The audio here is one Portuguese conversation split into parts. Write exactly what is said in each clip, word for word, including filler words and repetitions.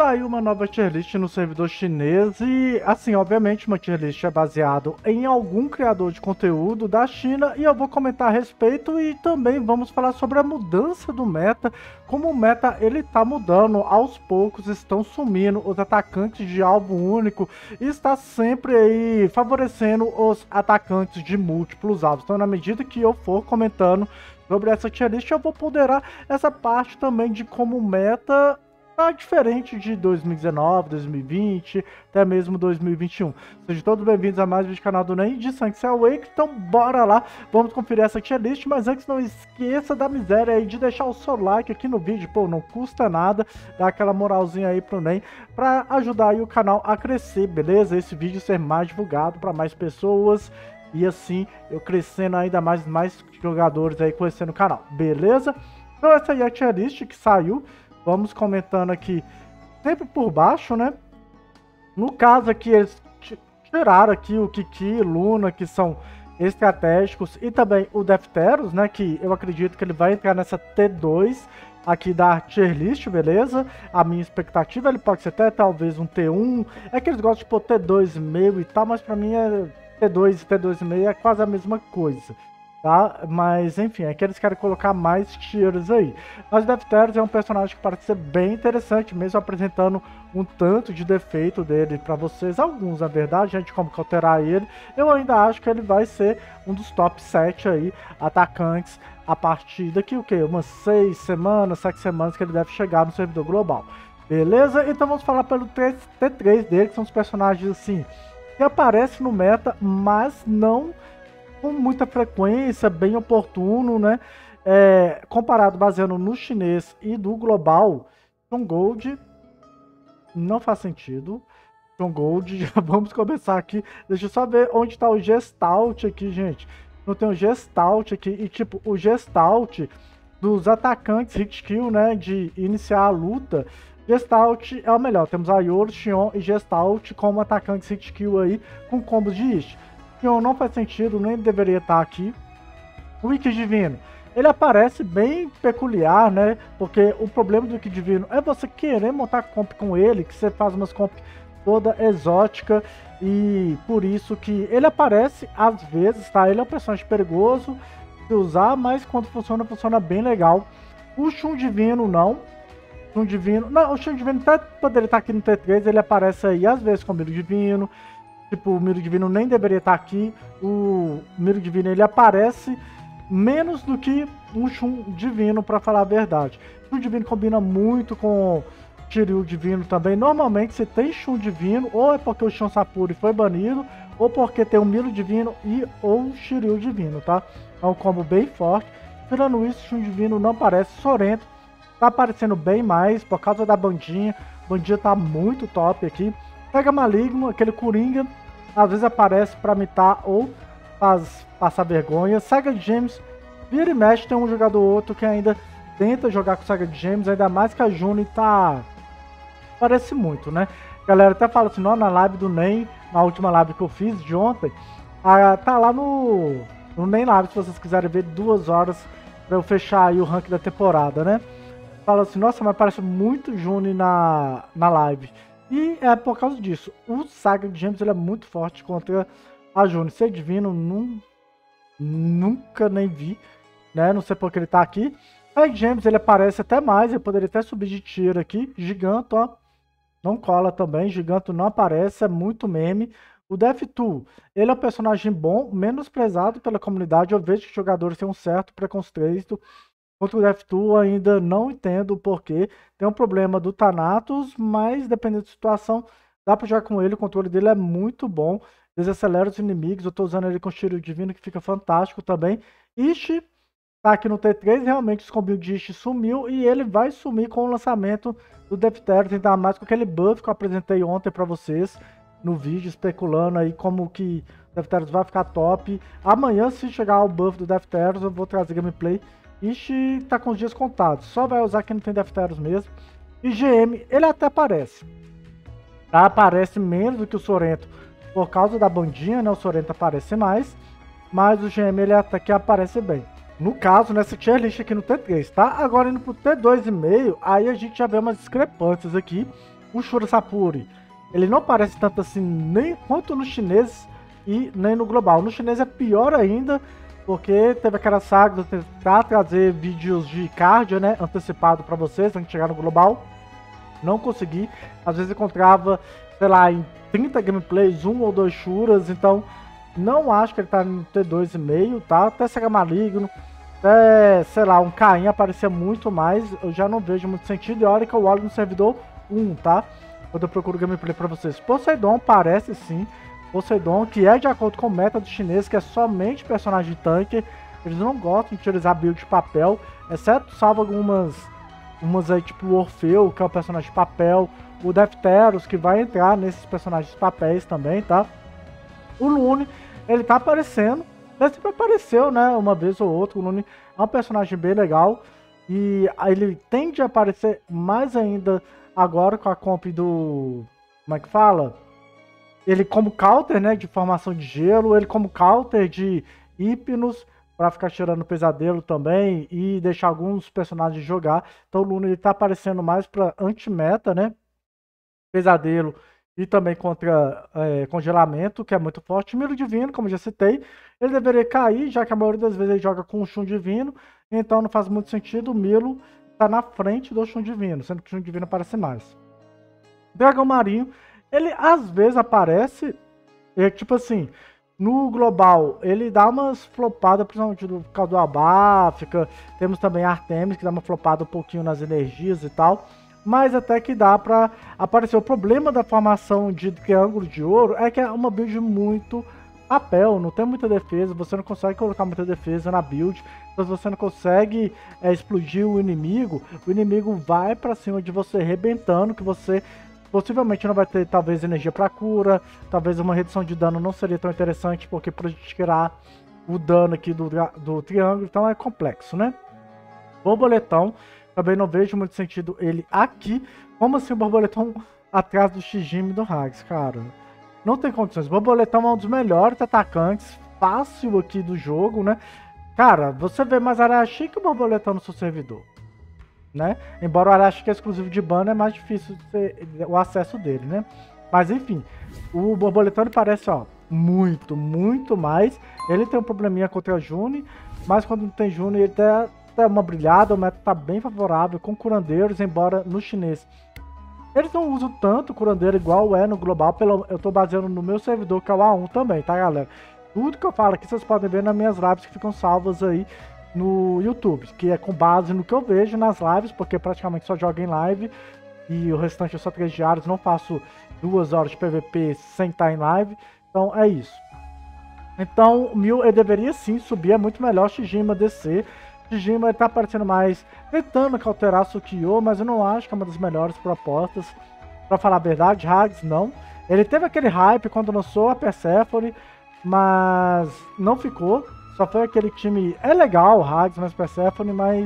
Saiu uma nova tier list no servidor chinês e, assim, obviamente uma tier list é baseado em algum criador de conteúdo da China e eu vou comentar a respeito e também vamos falar sobre a mudança do meta, como o meta ele tá mudando, aos poucos estão sumindo os atacantes de alvo único e está sempre aí favorecendo os atacantes de múltiplos alvos. Então, na medida que eu for comentando sobre essa tier list, eu vou ponderar essa parte também de como o meta tá diferente de dois mil e dezenove, dois mil e vinte, até mesmo dois mil e vinte e um. Sejam todos bem-vindos a mais um vídeo do canal do Nen de Sanctuary Awake. Então bora lá, vamos conferir essa tier list, mas antes não esqueça da miséria aí de deixar o seu like aqui no vídeo, pô, não custa nada, dá aquela moralzinha aí pro Nen, pra ajudar aí o canal a crescer, beleza? Esse vídeo ser mais divulgado para mais pessoas e assim eu crescendo ainda mais, mais jogadores aí conhecendo o canal, beleza? Então essa aí é a tier list que saiu. Vamos comentando aqui, sempre por baixo, né? No caso aqui, eles tiraram aqui o Kiki, Luna, que são estratégicos, e também o Defteros, né? Que eu acredito que ele vai entrar nessa T dois aqui da tier list, beleza? A minha expectativa, ele pode ser até talvez um T um. É que eles gostam de pôr T dois vírgula cinco e tal, mas pra mim é T dois e T dois vírgula cinco é quase a mesma coisa. Tá? Mas enfim, é que eles querem colocar mais tiers aí. Mas o Defteros é um personagem que parece ser bem interessante, mesmo apresentando um tanto de defeito dele para vocês, alguns na verdade, gente, como que alterar ele. Eu ainda acho que ele vai ser um dos top sete aí, atacantes, a partir daqui o que? Umas seis semanas, sete semanas que ele deve chegar no servidor global. Beleza? Então vamos falar pelo T três dele, que são os personagens assim, que aparecem no meta, mas não com muita frequência, bem oportuno, né? É, comparado, baseando no chinês e do global, John Gold não faz sentido. John Gold, já vamos começar aqui. Deixa eu só ver onde está o Gestalt aqui, gente. Não tem o Gestalt aqui. E tipo, o Gestalt dos atacantes hit kill, né? De iniciar a luta. Gestalt é o melhor. Temos a Yor, Xion e Gestalt como atacantes hit kill aí, com combos de Ish. Não faz sentido, nem deveria estar aqui. O Wiki Divino, ele aparece bem peculiar, né? Porque o problema do Wiki Divino é você querer montar comp com ele, que você faz umas comp toda exótica, e por isso que ele aparece às vezes, tá? Ele é um personagem perigoso de usar, mas quando funciona, funciona bem legal. O Shun Divino não. Shun Divino, não, o Shun Divino até poderia estar aqui no T três, ele aparece aí às vezes com o Miro Divino. Tipo, o Miro Divino nem deveria estar aqui. O Miro Divino, ele aparece menos do que um Shun Divino, para falar a verdade. Shun Divino combina muito com Shiryu Divino também. Normalmente, se tem Shun Divino, ou é porque o Shun Sapuri foi banido, ou porque tem o Miro Divino e ou Shiryu Divino, tá? É um combo bem forte. Tirando isso, Shun Divino não aparece. Sorento tá aparecendo bem mais por causa da bandinha. A bandinha tá muito top aqui. Pega Maligno, aquele Coringa, às vezes aparece para mitar ou faz passar vergonha. Saga de Gêmeos, vira e mexe, tem um jogador ou outro que ainda tenta jogar com Saga de Gêmeos, ainda mais que a Juni tá... parece muito, né? A galera até fala assim, não, na live do Nen, na última live que eu fiz de ontem, a, tá lá no, no Nen Live, se vocês quiserem ver, duas horas para eu fechar aí o rank da temporada, né? Fala assim, nossa, mas parece muito Juni na, na live. E é por causa disso. O Saga de Gêmeos ele é muito forte contra a Juni. Ser divino, num, nunca nem vi, né? Não sei porque ele tá aqui. Saga de Gêmeos ele aparece até mais. Ele poderia até subir de tiro aqui. Giganto, ó. Não cola também. Giganto não aparece. É muito meme. O Deftu, ele é um personagem bom, menosprezado pela comunidade. Eu vejo que os jogadores têm um certo preconceito contra o Deftu, ainda não entendo o porquê. Tem um problema do Thanatos, mas dependendo da situação, dá pra jogar com ele. O controle dele é muito bom. Desacelera os inimigos. Eu tô usando ele com Shiryu Divino, que fica fantástico também. Ishi tá aqui no T três. Realmente os combinhos de Ishi sumiu. E ele vai sumir com o lançamento do Defteros. Ainda mais com aquele buff que eu apresentei ontem pra vocês no vídeo, especulando aí como que o Defteros vai ficar top. Amanhã, se chegar o buff do Defteros, eu vou trazer gameplay. Ishi tá com os dias contados, só vai usar quem não tem Defteros mesmo. E G M, ele até aparece, tá? Aparece menos do que o Sorento por causa da bandinha, né? O Sorento aparece mais, mas o G M ele até que aparece bem. No caso, nessa tier list aqui no T três, tá? Agora indo pro T dois vírgula cinco, aí a gente já vê umas discrepâncias aqui. O Shura Sapuri, ele não parece tanto assim nem quanto no chinês e nem no global. No chinês é pior ainda, porque teve aquela saga de tentar trazer vídeos de cardio, né, antecipado para vocês antes de chegar no global. Não consegui. Às vezes encontrava, sei lá, em trinta gameplays, um ou dois Shuras, então não acho que ele tá no T dois e meio, tá? Até Sega Maligno, até, sei lá, um Caim aparecia muito mais, eu já não vejo muito sentido, e olha que eu olho no servidor um, tá? Quando eu procuro gameplay pra vocês. Poseidon parece sim, Poseidon, que é de acordo com o método chinês, que é somente personagem de tanque, eles não gostam de utilizar build de papel, exceto salvo algumas, umas aí tipo o Orfeu, que é um personagem de papel, o Defteros, que vai entrar nesses personagens de papéis também, tá? O Lune, ele tá aparecendo, ele sempre apareceu, né, uma vez ou outra. O Lune é um personagem bem legal e ele tende a aparecer mais ainda agora com a comp do, como é que fala? Ele como counter, né, de formação de gelo, ele como counter de Hipnos, para ficar tirando pesadelo também e deixar alguns personagens jogar. Então o Lune ele tá aparecendo mais para anti-meta, né, pesadelo e também contra é, congelamento, que é muito forte. Milo Divino, como já citei, ele deveria cair, já que a maioria das vezes ele joga com o Shun Divino, então não faz muito sentido o Milo estar tá na frente do Shun Divino, sendo que o Shun Divino aparece mais. Dragão Marinho, ele às vezes aparece, é, tipo assim, no global, ele dá umas flopadas, principalmente do causa do Abáfica, temos também Artemis, que dá uma flopada um pouquinho nas energias e tal, mas até que dá pra aparecer. O problema da formação de triângulo de ouro é que é uma build muito papel, não tem muita defesa, você não consegue colocar muita defesa na build, então você não consegue é, explodir o inimigo, o inimigo vai pra cima de você arrebentando, que você possivelmente não vai ter talvez energia pra cura, talvez uma redução de dano não seria tão interessante, porque pra gente tirar o dano aqui do, do triângulo, então é complexo, né? Borboletão, também não vejo muito sentido ele aqui. Como assim o Borboletão atrás do Shijime e do Hags, cara? Não tem condições. O Borboletão é um dos melhores atacantes, fácil aqui do jogo, né? Cara, você vê mais Arashi que o Borboletão no seu servidor, né? Embora o Arashi que é exclusivo de ban, é mais difícil ter o acesso dele, né? Mas enfim, o Borboletão ele parece, ó, muito, muito mais. Ele tem um probleminha contra a June, mas quando não tem June ele tem até uma brilhada, o meta tá bem favorável com curandeiros, embora no chinês eles não usam tanto curandeiro igual é no global, pelo, eu tô baseando no meu servidor que é o A um também, tá galera? Tudo que eu falo aqui vocês podem ver nas minhas lives que ficam salvas aí no YouTube, que é com base no que eu vejo nas lives, porque praticamente só jogo em live e o restante é só três diários, não faço duas horas de P V P sem estar em live, então é isso. Então o Mil ele deveria sim subir, é muito melhor Shijima descer. Shijima ele tá aparecendo mais tentando cauterar Sukiyo, mas eu não acho que é uma das melhores propostas. Pra falar a verdade, Hags não. Ele teve aquele hype quando lançou a Persephone, mas não ficou. Só foi aquele time... É legal o Hags, mas Persephone, mas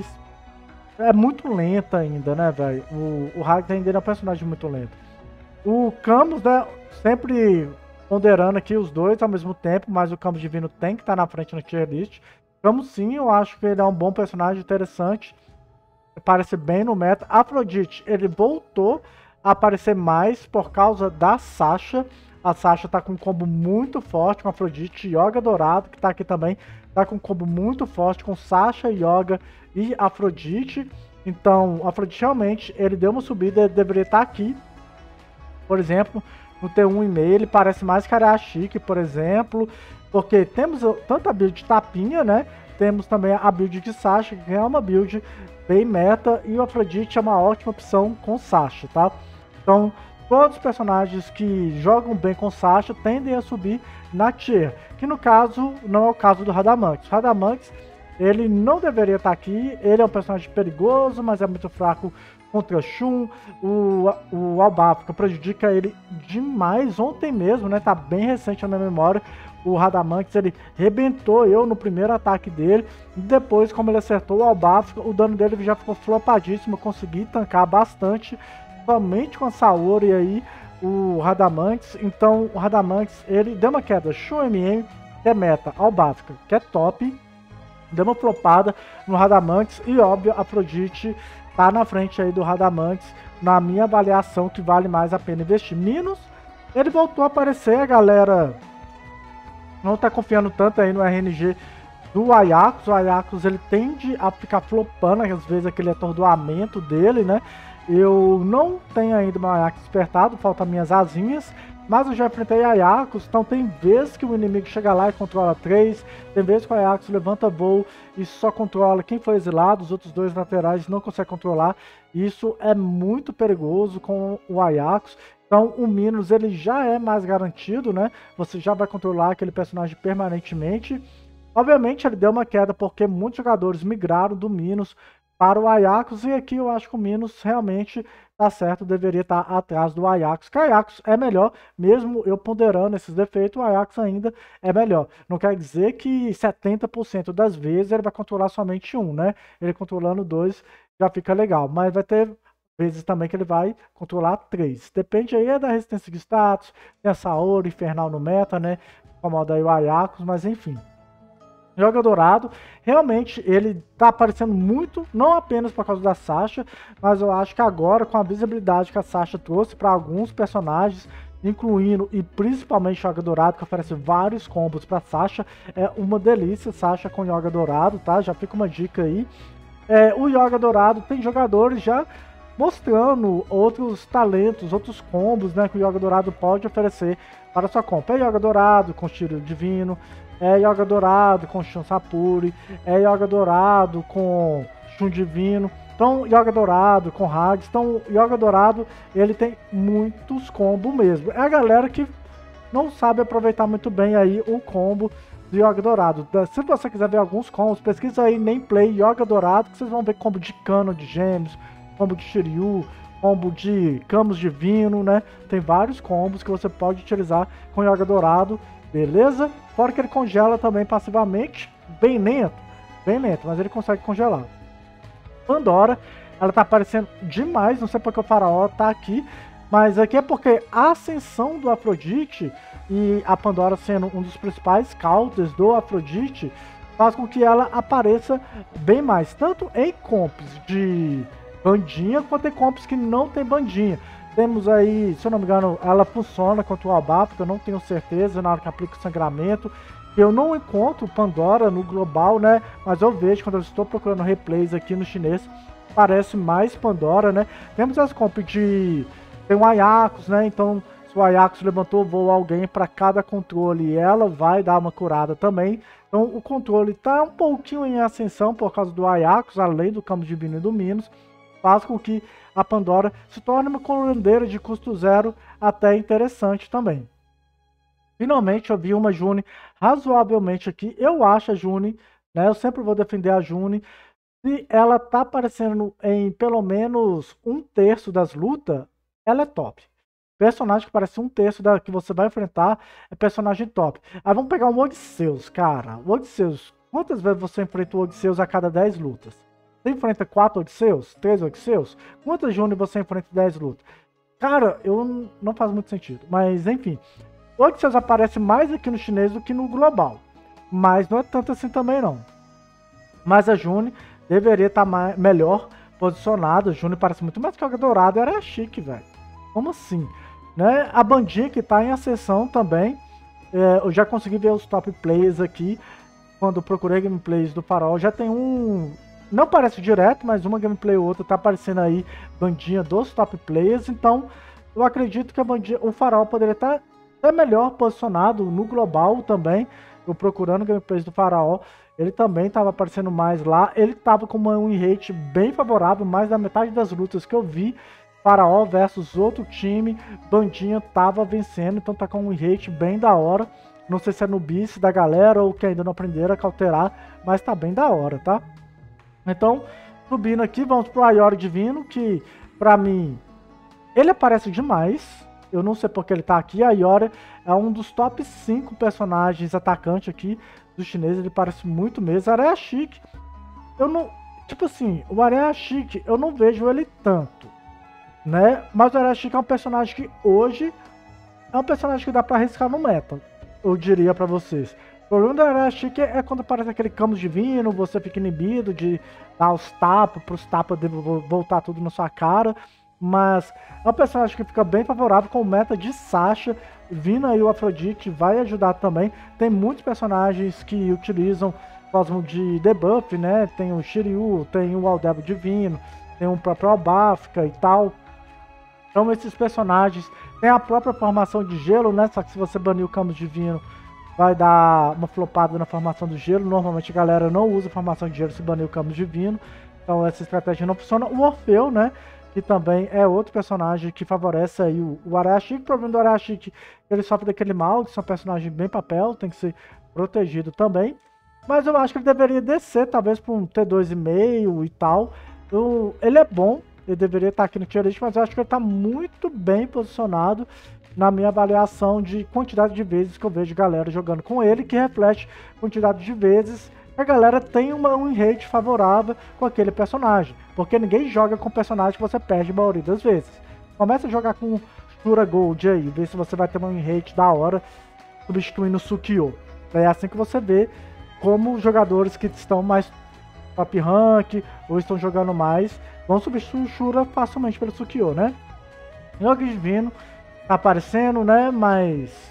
é muito lenta ainda, né, velho? O, o Hags ainda é um personagem muito lento. O Camus, né, sempre ponderando aqui os dois ao mesmo tempo, mas o Camus Divino tem que estar na frente no tier list. Camus sim, eu acho que ele é um bom personagem, interessante. Parece bem no meta. Afrodite, ele voltou a aparecer mais por causa da Sasha. A Sasha tá com um combo muito forte com Afrodite. Yoga Dourado, que tá aqui também, tá com um combo muito forte com Sasha, Yoga e Afrodite. Então, o Afrodite realmente, ele deu uma subida, ele deveria estar aqui. Por exemplo, no T um e meio, ele parece mais que Arashiki, por exemplo. Porque temos tanto a build de Tapinha, né? Temos também a build de Sasha, que é uma build bem meta. E o Afrodite é uma ótima opção com Sasha, tá? Então, todos os personagens que jogam bem com Sasha tendem a subir na tier. Que no caso, não é o caso do Radamantes. O Radamantes, ele não deveria estar aqui. Ele é um personagem perigoso, mas é muito fraco contra Shun. O, o Albafica prejudica ele demais. Ontem mesmo, né? Tá bem recente na minha memória. O Radamantes, ele rebentou eu no primeiro ataque dele. E depois, como ele acertou o Albafica, o dano dele já ficou flopadíssimo. Eu consegui tancar bastante, somente com a Saori aí, o Radamantes. Então, o Radamantes, ele deu uma queda. Shun M M, que é meta. Albafica, que é top. Deu uma flopada no Radamantes. E, óbvio, Afrodite, tá na frente aí do Radamantes, na minha avaliação, que vale mais a pena investir. Minos, ele voltou a aparecer, a galera não tá confiando tanto aí no R N G do Ajax. O Ajax, ele tende a ficar flopando, às vezes, aquele atordoamento dele, né? Eu não tenho ainda meu Ajax despertado, faltam minhas asinhas, mas eu já enfrentei Ajax, então tem vezes que o inimigo chega lá e controla três, tem vezes que o Ajax levanta voo e só controla quem foi exilado, os outros dois laterais não consegue controlar. Isso é muito perigoso com o Ajax. Então o Minos, ele já é mais garantido, né? Você já vai controlar aquele personagem permanentemente. Obviamente ele deu uma queda porque muitos jogadores migraram do Minos para o Ajax, e aqui eu acho que o Minos realmente tá certo, deveria estar atrás do Ajax, que o Ajax é melhor, mesmo eu ponderando esses defeitos, o Ajax ainda é melhor. Não quer dizer que setenta por cento das vezes ele vai controlar somente um, né? Ele controlando dois já fica legal, mas vai ter vezes também que ele vai controlar três. Depende aí da resistência de status, tem essa aura infernal no meta, né? Incomoda aí o Ajax, mas enfim. Joga Dourado, realmente ele tá aparecendo muito, não apenas por causa da Sasha, mas eu acho que agora, com a visibilidade que a Sasha trouxe para alguns personagens, incluindo e principalmente Yoga Dourado, que oferece vários combos para Sasha, é uma delícia Sasha com Yoga Dourado, tá? Já fica uma dica aí. É, o Yoga Dourado tem jogadores já mostrando outros talentos, outros combos, né, que o Yoga Dourado pode oferecer para sua compa. É Yoga Dourado com Tiro Divino, é Yoga Dourado com Shun Sapuri, é Yoga Dourado com Shun Divino, então Yoga Dourado com Hags. Então Yoga Dourado, ele tem muitos combos mesmo. É a galera que não sabe aproveitar muito bem aí o combo do Yoga Dourado. Se você quiser ver alguns combos, pesquisa aí Nameplay Yoga Dourado, que vocês vão ver combo de Cano de Gêmeos, combo de Shiryu, combo de Camus Divino, né? Tem vários combos que você pode utilizar com Yoga Dourado, beleza? Fora que ele congela também passivamente, bem lento, bem lento, mas ele consegue congelar. Pandora, ela tá aparecendo demais, não sei porque o Faraó tá aqui, mas aqui é porque a ascensão do Afrodite e a Pandora sendo um dos principais counters do Afrodite faz com que ela apareça bem mais, tanto em comps de bandinha quanto em comps que não tem bandinha. Temos aí, se eu não me engano, ela funciona contra o Albafa, eu não tenho certeza na hora que aplica o sangramento. Eu não encontro Pandora no global, né? Mas eu vejo quando eu estou procurando replays aqui no chinês, parece mais Pandora, né? Temos as comp de... tem um Ajax, né? Então, se o Ajax levantou voo alguém para cada controle, ela vai dar uma curada também. Então, o controle tá um pouquinho em ascensão por causa do Ajax, além do Camus Divino e do Minos. Faz com que a Pandora se torne uma curandeira de custo zero até interessante também. Finalmente eu vi uma June razoavelmente aqui. Eu acho a June, né? Eu sempre vou defender a June. Se ela tá aparecendo em pelo menos um terço das lutas, ela é top. Personagem que parece um terço da que você vai enfrentar é personagem top. Aí vamos pegar o Odisseus, cara. O Odisseus, quantas vezes você enfrenta o Odisseus a cada dez lutas? Você enfrenta quatro Odisseus? três Odisseus? Quantas June você enfrenta em dez lutas? Cara, eu não faz muito sentido. Mas, enfim. O Odisseus aparece mais aqui no chinês do que no global. Mas não é tanto assim também, não. Mas a June deveria estar mais, melhor posicionada. A June parece muito mais que a Yoga Dourado. Era chique, velho. Como assim? Né? A bandinha que está em ascensão também. É, eu já consegui ver os top players aqui. Quando eu procurei gameplays do Farol. Já tem um... Não parece direto, mas uma gameplay ou outra tá aparecendo aí bandinha dos top players. Então, eu acredito que a bandinha, o Farol poderia estar até melhor posicionado no global também. Eu procurando gameplays do Faraó, ele também estava aparecendo mais lá. Ele estava com uma win rate bem favorável, mais da metade das lutas que eu vi. Faraó versus outro time, bandinha tava vencendo, então tá com um win rate bem da hora. Não sei se é no bice da galera ou que ainda não aprenderam a cauterar, mas tá bem da hora, tá? Então, subindo aqui, vamos pro Ayori Divino, que pra mim, ele aparece demais. Eu não sei porque ele tá aqui. A Ayori é um dos top cinco personagens atacantes aqui do chinês. Ele parece muito mesmo. Areia Chique, eu não... Tipo assim, o Areia Chique, eu não vejo ele tanto, né? Mas o Areia Chique é um personagem que hoje é um personagem que dá pra arriscar no meta, eu diria pra vocês. O problema da Arara Chique é quando aparece aquele Camus Divino, você fica inibido de dar os tapas, para os tapas voltar tudo na sua cara. Mas é um personagem que fica bem favorável com o meta de Sasha. Vindo aí o Afrodite vai ajudar também. Tem muitos personagens que utilizam Cosmo de debuff, né? Tem o Shiryu, tem o Aldebo Divino, tem o próprio Albafka e tal. Então esses personagens tem a própria formação de gelo, né? Só que se você banir o Camus Divino, vai dar uma flopada na formação do gelo. Normalmente a galera não usa formação de gelo se banir o Camus Divino. Então essa estratégia não funciona. O Orfeu, né? Que também é outro personagem que favorece aí o, o Arara Chique. O problema do Arara Chique, ele sofre daquele mal, que são personagens bem papel, tem que ser protegido também. Mas eu acho que ele deveria descer, talvez para um T dois vírgula cinco e tal. Eu, ele é bom, ele deveria estar aqui no tier list, mas eu acho que ele está muito bem posicionado na minha avaliação de quantidade de vezes que eu vejo galera jogando com ele, que reflete quantidade de vezes a galera tem uma, um rate favorável com aquele personagem. Porque ninguém joga com personagem que você perde a maioria das vezes. Começa a jogar com Shura Gold aí, vê se você vai ter um rate da hora substituindo o Sukio. É assim que você vê como jogadores que estão mais top rank ou estão jogando mais vão substituir o Shura facilmente pelo Sukio, né? Yoga Divino tá aparecendo, né? Mas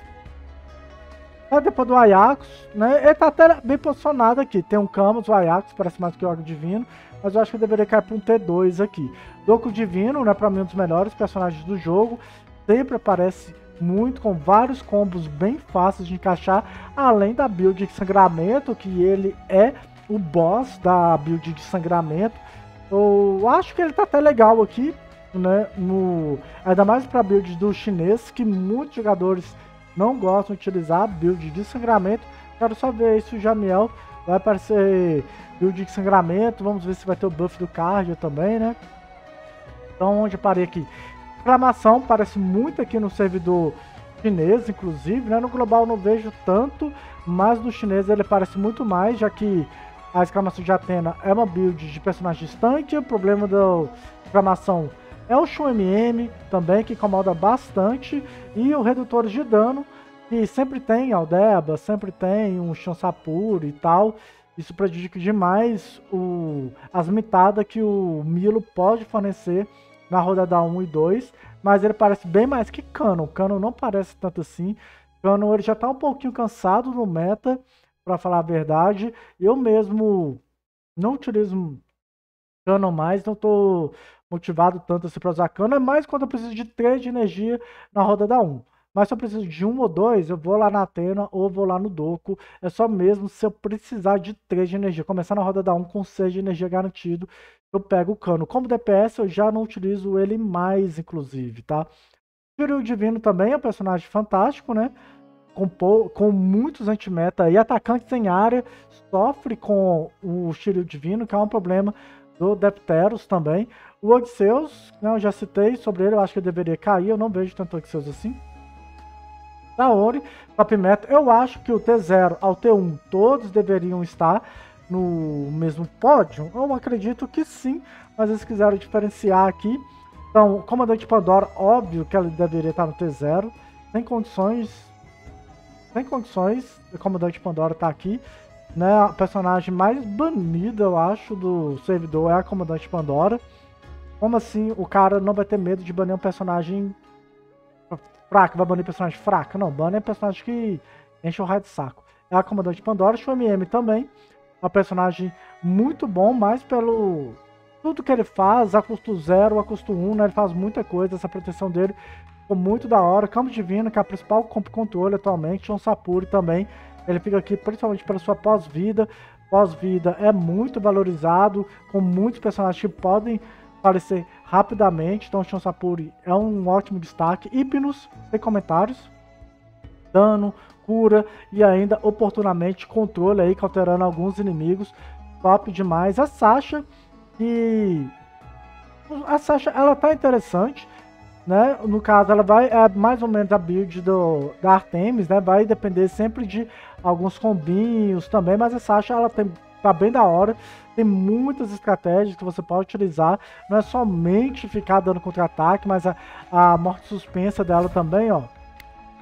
é depois do Ajax, né? Ele tá até bem posicionado aqui. Tem um Camus, o Ajax, parece mais que o Yoga Divino, mas eu acho que eu deveria cair para um T dois aqui. Doku Divino, né? Para mim, um dos melhores personagens do jogo. Sempre aparece muito, com vários combos bem fáceis de encaixar, além da build de sangramento, que ele é o boss da build de sangramento. Eu acho que ele tá até legal aqui, né? No, ainda mais para build do chinês, que muitos jogadores não gostam de utilizar build de sangramento. Quero só ver se o Jamiel vai aparecer build de sangramento. Vamos ver se vai ter o buff do cardio também, né? Então, onde eu parei aqui? Exclamação, parece muito aqui no servidor chinês, inclusive, né? No global eu não vejo tanto, mas no chinês ele parece muito mais, já que a exclamação de Athena é uma build de personagem tanque. O problema da exclamação é o Shun M M também, que incomoda bastante, e o redutores de dano, que sempre tem Aldeba, sempre tem um Shun Sapura e tal. Isso prejudica demais o, as mitadas que o Milo pode fornecer na rodada um e dois, mas ele parece bem mais que Canon. Canon não parece tanto assim. Canon ele já tá um pouquinho cansado no meta, para falar a verdade. Eu mesmo não utilizo Canon mais, não tô motivado tanto assim para usar Canon, é mais quando eu preciso de três de energia na rodada um. Mas se eu preciso de um ou dois, eu vou lá na Athena ou vou lá no Doku. É só mesmo se eu precisar de três de energia. Começar na rodada um com seis de energia garantido, eu pego o Cano. Como D P S, eu já não utilizo ele mais, inclusive, tá? Shiryu Divino também é um personagem fantástico, né? Com, com muitos anti-meta e atacantes em área, sofre com o Shiryu Divino, que é um problema do Depteros também. O Odisseus, né, eu já citei sobre ele, eu acho que ele deveria cair, eu não vejo tanto Odisseus assim. Saori, top meta, eu acho que o T zero ao T um todos deveriam estar no mesmo pódio. Eu acredito que sim, mas eles quiseram diferenciar aqui. Então, o Comandante Pandora, óbvio que ela deveria estar no T zero. Tem condições, tem condições, o Comandante Pandora estar aqui. Né, a personagem mais banida, eu acho, do servidor é a Comandante Pandora. Como assim o cara não vai ter medo de banir um personagem fraco? Vai banir personagem fraco? Não, banir é personagem que enche o raio de saco. É a Comandante Pandora. O M M também é um personagem muito bom, mas pelo tudo que ele faz, a custo zero, a custo um, né, ele faz muita coisa, essa proteção dele ficou muito da hora. Camus Divino, que é a principal controle atualmente, Shun Sapura também. Ele fica aqui principalmente pela sua pós-vida. Pós-vida é muito valorizado, com muitos personagens que podem aparecer rapidamente. Então, Shun Sapura é um ótimo destaque. Hypnos, sem comentários. Dano, cura e ainda oportunamente controle aí, cauterando alguns inimigos. Top demais. A Sasha, que... A Sasha, ela tá interessante. Né? No caso, ela vai é mais ou menos a build do, da Artemis, né? Vai depender sempre de alguns combinhos também, mas a Sasha ela tem, tá bem da hora. Tem muitas estratégias que você pode utilizar. Não é somente ficar dando contra-ataque, mas a, a morte suspensa dela também, ó.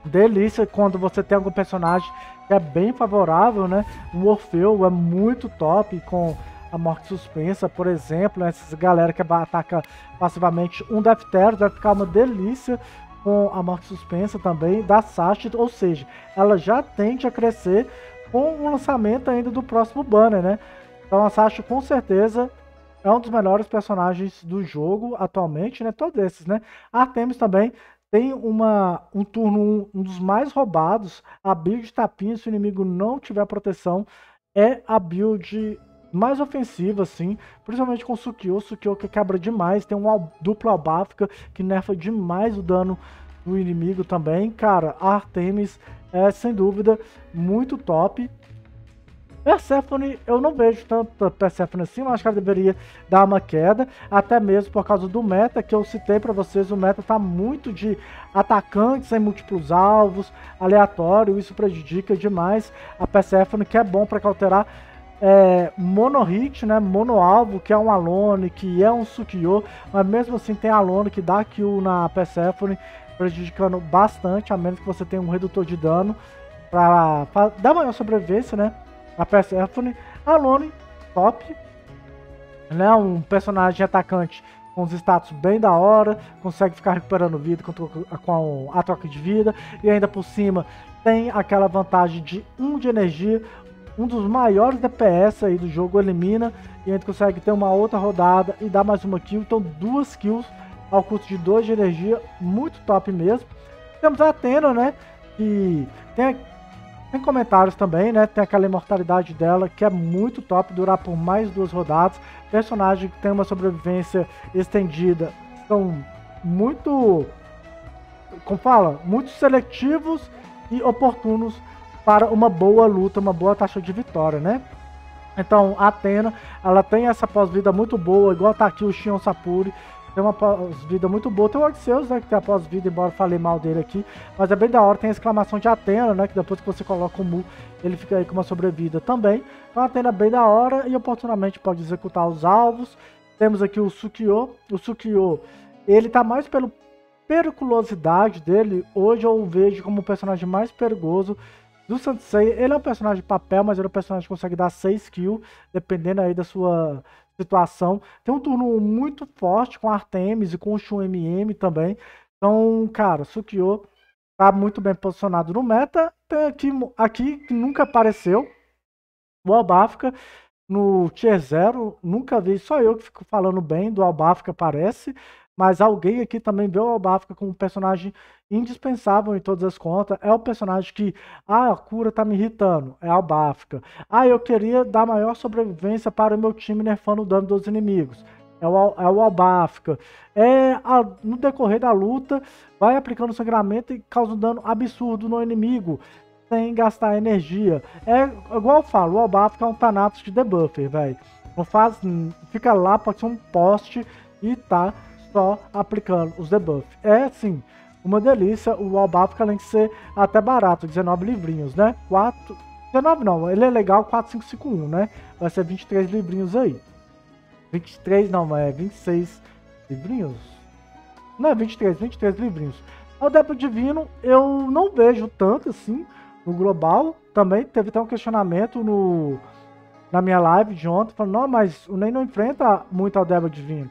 delícia quando você tem algum personagem que é bem favorável, né? O Orfeu é muito top com a morte suspensa, por exemplo, né? Essas galera que ataca passivamente um Defteros vai ficar uma delícia com a morte suspensa também da Sasha, ou seja, ela já tende a crescer com o lançamento ainda do próximo banner, né? Então a Sasha com certeza é um dos melhores personagens do jogo atualmente, né? Todos esses, né? A Artemis também tem uma, um turno um, um dos mais roubados. A build de tapinha, se o inimigo não tiver proteção, é a build mais ofensiva, assim, principalmente com o Sukiô. O Sukiô que quebra demais, tem uma dupla albáfica que nerfa demais o dano do inimigo também. Cara, a Artemis é, sem dúvida, muito top. Persephone, eu não vejo tanta Persephone assim, mas acho que ela deveria dar uma queda, até mesmo por causa do meta que eu citei para vocês. O meta tá muito de atacantes em múltiplos alvos, aleatório, isso prejudica demais a Persephone, que é bom para cauterar é, mono-hit, né, mono-alvo, que é um Alone, que é um Sukiô, mas mesmo assim tem Alone que dá kill na Persephone, prejudicando bastante, a menos que você tenha um redutor de dano para dar maior sobrevivência, né? A Persephone, Alone, top, né? Um personagem atacante com os status bem da hora, consegue ficar recuperando vida com, com a troca de vida, e ainda por cima tem aquela vantagem de um de energia, um dos maiores D P S aí do jogo, elimina, e ainda consegue ter uma outra rodada e dar mais uma kill, então duas kills ao custo de dois de energia, muito top mesmo. Temos a Athena, né? Que tem, tem comentários também, né? Tem aquela imortalidade dela que é muito top, durar por mais duas rodadas. Personagem que tem uma sobrevivência estendida, são muito, como fala, muito seletivos e oportunos para uma boa luta, uma boa taxa de vitória, né? Então a Athena, ela tem essa pós-vida muito boa, igual tá aqui o Shion Sapuri. Tem uma pós-vida muito boa. Tem o Odysseus, né, que tem a pós-vida, embora eu falei mal dele aqui. Mas é bem da hora. Tem a exclamação de Athena, né, que depois que você coloca o Mu, ele fica aí com uma sobrevida também. Então a Athena é bem da hora e oportunamente pode executar os alvos. Temos aqui o Sukiô. O Sukiô, ele tá mais pela periculosidade dele. Hoje eu o vejo como o personagem mais perigoso do Sansei. Ele é um personagem de papel, mas ele é um personagem que consegue dar seis kills, dependendo aí da sua situação. Tem um turno muito forte com a Artemis e com o Shun M M também. Então, cara, Sukiô tá muito bem posicionado no meta. Tem aqui, aqui que nunca apareceu, o Albafka no Tier zero. Nunca vi, só eu que fico falando bem do Albafka, parece. Mas alguém aqui também vê o Albafka como um personagem indispensável em todas as contas. É o personagem que, ah, a cura tá me irritando, é Albafka. Ah, eu queria dar maior sobrevivência para o meu time nerfando o dano dos inimigos. É o, é o Albafka. É, a, no decorrer da luta, vai aplicando sangramento e causa um dano absurdo no inimigo, sem gastar energia. É igual eu falo, o Albafka é um Thanatos de debuffer, velho. Não faz, fica lá, pode ser um poste e tá só aplicando os debuffs. É assim, uma delícia. O Albafka, além de ser até barato, dezenove livrinhos, né? quatro, dezenove não, ele é legal, quatro cinco cinco um, né? Vai ser vinte e três livrinhos aí. vinte e três não, é vinte e seis livrinhos? Não é vinte e três, vinte e três livrinhos. O Débito Divino eu não vejo tanto assim no global. Também teve até um questionamento no, na minha live de ontem, falando, não, mas o Ney não enfrenta muito ao Débito Divino.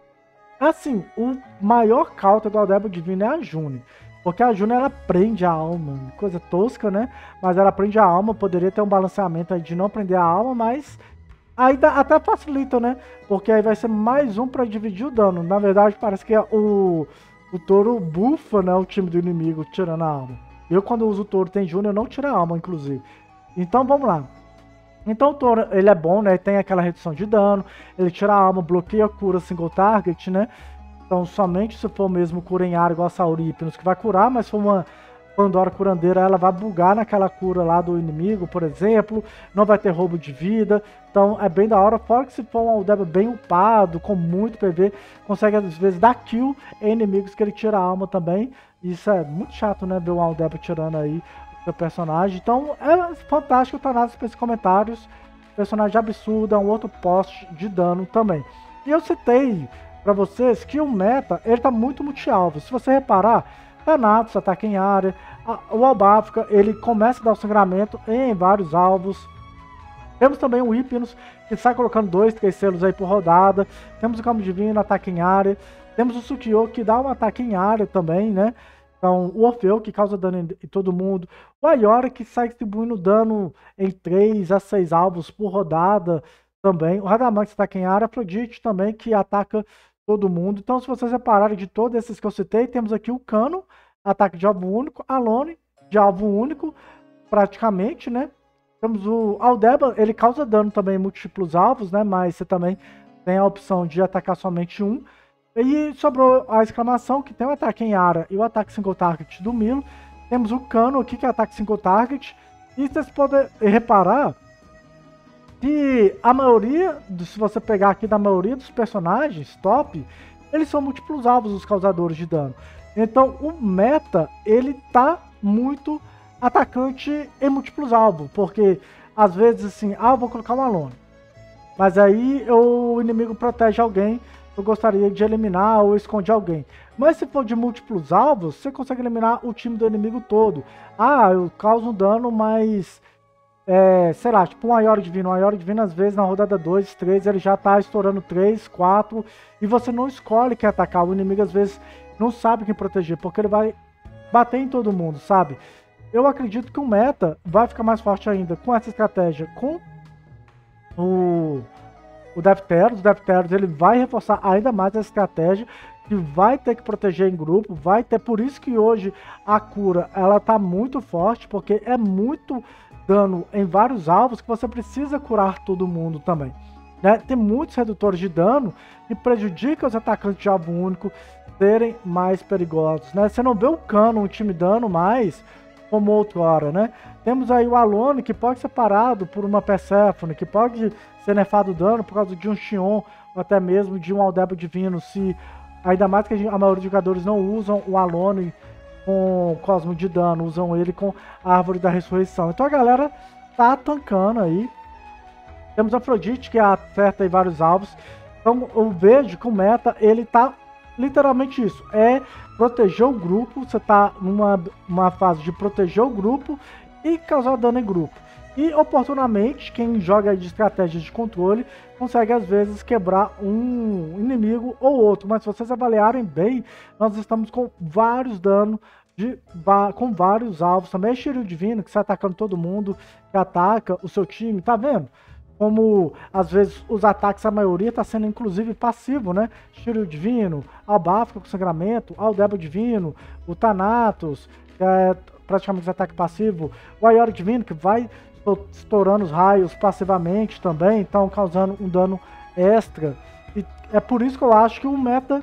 Assim, o maior counter do Aldebo Divino é a June. Porque a June, ela prende a alma. Coisa tosca, né? Mas ela prende a alma. Poderia ter um balanceamento aí de não prender a alma, mas aí dá, até facilita, né? Porque aí vai ser mais um pra dividir o dano. Na verdade, parece que é o, o touro bufa, né? O time do inimigo tirando a alma. Eu, quando uso o touro tem June, eu não tiro a alma, inclusive. Então, vamos lá. Então o touro, ele é bom, né? Tem aquela redução de dano, ele tira a alma, bloqueia a cura single target, né? Então somente se for mesmo cura em área igual a Saurípinos que vai curar, mas se for uma Pandora curandeira, ela vai bugar naquela cura lá do inimigo, por exemplo. Não vai ter roubo de vida, então é bem da hora. Fora que se for um Aldebo bem upado, com muito P V, consegue às vezes dar kill em inimigos que ele tira a alma também. Isso é muito chato, né? Ver um Aldebo tirando aí do personagem. Então é fantástico, tá nada para esses comentários. Personagem absurdo, é um outro poste de dano também. E eu citei para vocês que o meta, ele tá muito multi-alvo. Se você reparar, Thanatos ataca em área, A, o Albafka, ele começa a dar o sangramento em vários alvos. Temos também o Hypnos, que sai colocando dois, três selos aí por rodada. Temos o Calmo Divino, ataque em área. Temos o Sukiyô, que dá um ataque em área também, né? Então, o Orfeu, que causa dano em, em todo mundo. O Ayora, que sai distribuindo dano em três a seis alvos por rodada também. O Radamanth, ataque em área. Afrodite também, que ataca todo mundo. Então, se vocês repararem de todos esses que eu citei, temos aqui o Cano, ataque de alvo único. Alone, de alvo único, praticamente, né? Temos o Aldeba, ele causa dano também em múltiplos alvos, né? Mas você também tem a opção de atacar somente um. E sobrou a exclamação, que tem o ataque em área e o ataque single target do Milo. Temos o Cano aqui, que é ataque single target. E vocês podem reparar que a maioria, se você pegar aqui da maioria dos personagens top, eles são múltiplos alvos, os causadores de dano. Então o meta, ele tá muito atacante em múltiplos alvos, porque às vezes assim, ah, eu vou colocar um Alone, mas aí eu, o inimigo protege alguém, eu gostaria de eliminar ou esconder alguém. Mas se for de múltiplos alvos, você consegue eliminar o time do inimigo todo. Ah, eu causo um dano, mas é, sei lá, tipo um Ayora Divino. Um Ayora Divino, às vezes, na rodada dois, três, ele já tá estourando três, quatro, e você não escolhe quem atacar. O inimigo, às vezes, não sabe quem proteger, porque ele vai bater em todo mundo, sabe? Eu acredito que o meta vai ficar mais forte ainda com essa estratégia, com o, o Defteros. O Defteros, ele vai reforçar ainda mais essa estratégia, que vai ter que proteger em grupo, vai ter, por isso que hoje a cura, ela tá muito forte, porque é muito dano em vários alvos que você precisa curar todo mundo também, né? Tem muitos redutores de dano que prejudicam os atacantes de alvo único serem mais perigosos, né? Você não vê o Cano intimidando mais como outrora, né? Temos aí o Alone, que pode ser parado por uma Persephone, que pode ser nerfado dano por causa de um Xion, ou até mesmo de um Aldebo Divino, se ainda mais que a, gente, a maioria dos jogadores não usam o Alone com Cosmo de dano, usam ele com a Árvore da Ressurreição. Então a galera tá tancando aí. Temos a Afrodite, que acerta em vários alvos. Então eu vejo que o meta, ele tá literalmente isso, é proteger o grupo. Você tá numa uma fase de proteger o grupo e causar dano em grupo. E oportunamente, quem joga de estratégias de controle consegue às vezes quebrar um inimigo ou outro. Mas se vocês avaliarem bem, nós estamos com vários danos, de, com vários alvos. Também é Shiryu Divino, que está atacando todo mundo, que ataca o seu time, tá vendo? Como às vezes os ataques, a maioria está sendo inclusive passivo, né? Shiryu Divino, Albafka com sangramento, Aldebo Divino, o Thanatos, que é praticamente ataque passivo, o Ayora Divino, que vai estourando os raios passivamente também, então causando um dano extra. E é por isso que eu acho que o meta,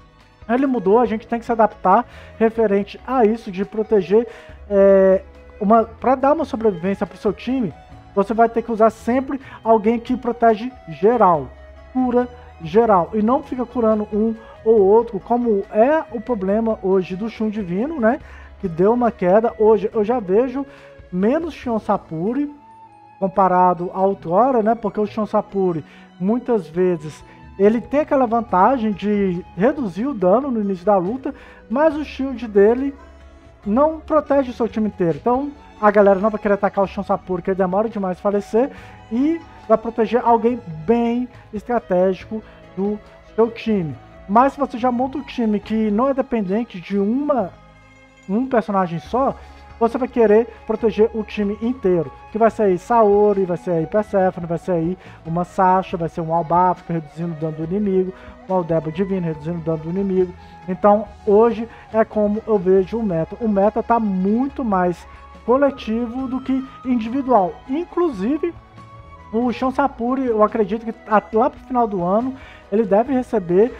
ele mudou, a gente tem que se adaptar referente a isso, de proteger, é, uma, para dar uma sobrevivência para o seu time. Você vai ter que usar sempre alguém que protege geral, cura geral, e não fica curando um ou outro, como é o problema hoje do Shun Divino, né? Que deu uma queda. Hoje eu já vejo menos Shion Sapuri comparado a outrora, né? Porque o Shion Sapuri, muitas vezes, ele tem aquela vantagem de reduzir o dano no início da luta, mas o shield dele não protege o seu time inteiro. Então a galera não vai querer atacar o Shion Sapuri, que ele demora demais a falecer, e vai proteger alguém bem estratégico do seu time. Mas se você já monta um time que não é dependente de uma, um personagem só, você vai querer proteger o time inteiro, que vai ser aí Saori, vai ser aí Persephone, vai ser aí uma Sasha, vai ser um Albafka reduzindo o dano do inimigo, um Aldebo Divino reduzindo o dano do inimigo. Então hoje é como eu vejo o meta. O meta está muito mais coletivo do que individual. Inclusive o Shion Sapuri, eu acredito que lá pro final do ano ele deve receber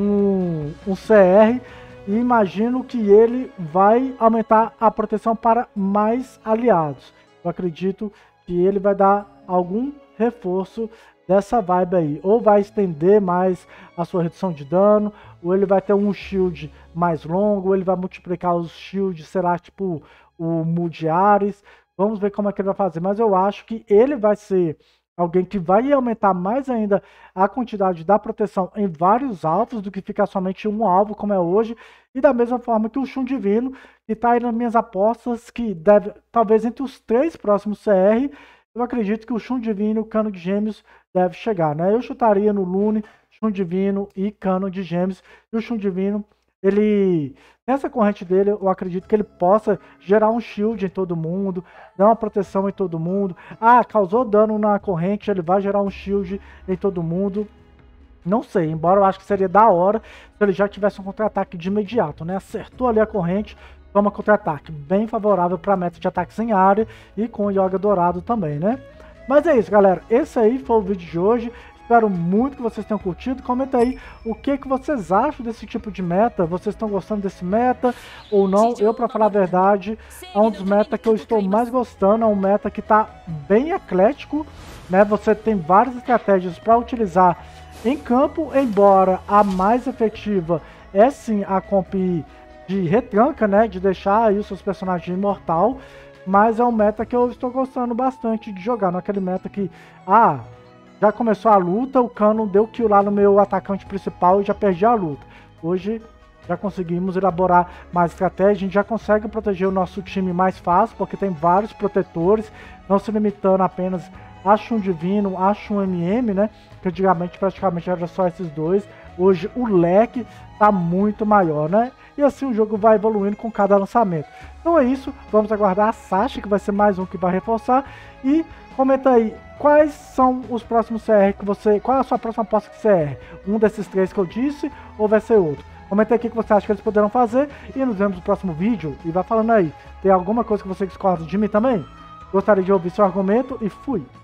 um, um C R, e imagino que ele vai aumentar a proteção para mais aliados. Eu acredito que ele vai dar algum reforço dessa vibe aí. Ou vai estender mais a sua redução de dano, ou ele vai ter um shield mais longo, ou ele vai multiplicar os shields, será tipo o Mudiares. Vamos ver como é que ele vai fazer. Mas eu acho que ele vai ser alguém que vai aumentar mais ainda a quantidade da proteção em vários alvos do que ficar somente um alvo como é hoje. E da mesma forma que o Shun Divino, que está aí nas minhas apostas, que deve, talvez entre os três próximos C R, eu acredito que o Shun Divino e o Cano de Gêmeos deve chegar, né? Eu chutaria no Lune, Shun Divino e Cano de Gêmeos. E o Shun Divino, ele, nessa corrente dele, eu acredito que ele possa gerar um shield em todo mundo, dar uma proteção em todo mundo. Ah, causou dano na corrente, ele vai gerar um shield em todo mundo. Não sei, embora eu acho que seria da hora se ele já tivesse um contra-ataque de imediato, né? Acertou ali a corrente, toma contra-ataque. Bem favorável para a meta de ataques em área e com o Yoga Dourado também, né? Mas é isso, galera. Esse aí foi o vídeo de hoje. Espero muito que vocês tenham curtido. Comenta aí o que, que vocês acham desse tipo de meta. Vocês estão gostando desse meta ou não? Eu, para falar a verdade, é um dos metas que eu estou mais gostando. É um meta que está bem eclético, né? Você tem várias estratégias para utilizar em campo, embora a mais efetiva é sim a comp de retranca, né? De deixar aí os seus personagens imortal. Mas é um meta que eu estou gostando bastante de jogar. Não é aquele meta que... ah, já começou a luta, o Cano deu kill lá no meu atacante principal e já perdi a luta. Hoje já conseguimos elaborar mais estratégia, a gente já consegue proteger o nosso time mais fácil, porque tem vários protetores, não se limitando apenas a Shun Divino, a Shun M M, né? Que antigamente praticamente era só esses dois. Hoje o leque tá muito maior, né? E assim o jogo vai evoluindo com cada lançamento. Então é isso, vamos aguardar a Sasha, que vai ser mais um que vai reforçar. E comenta aí, quais são os próximos C R que você... qual é a sua próxima aposta de C R? Um desses três que eu disse ou vai ser outro? Comenta aí o que você acha que eles poderão fazer e nos vemos no próximo vídeo. E vai falando aí, tem alguma coisa que você discorda de mim também? Gostaria de ouvir seu argumento e fui!